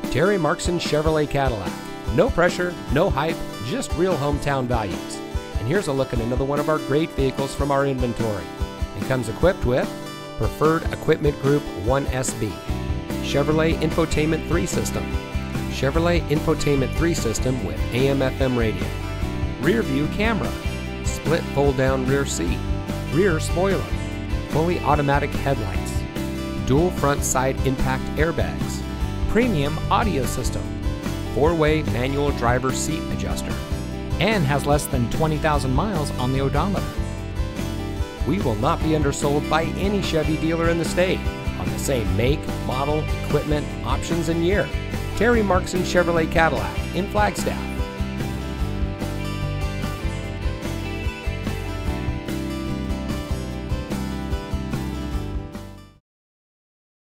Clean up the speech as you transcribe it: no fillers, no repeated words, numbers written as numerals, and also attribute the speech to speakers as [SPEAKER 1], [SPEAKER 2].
[SPEAKER 1] Terry Markson Chevrolet Cadillac. No pressure, no hype, just real hometown values. And here's a look at another one of our great vehicles from our inventory. It comes equipped with Preferred Equipment Group 1SB, Chevrolet Infotainment 3 System, Chevrolet Infotainment 3 System with AM/FM radio, rear view camera, split fold-down rear seat, rear spoiler, fully automatic headlights, dual front side impact airbags, premium audio system, 4-way manual driver seat adjuster,
[SPEAKER 2] and has less than 20,000 miles on the odometer.
[SPEAKER 1] We will not be undersold by any Chevy dealer in the state on the same make, model, equipment, options, and year. Terry Markson Chevrolet Cadillac in Flagstaff.